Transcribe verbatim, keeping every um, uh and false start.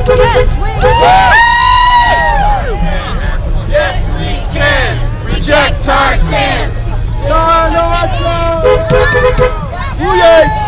Yes, we can reject our sins. John Watson!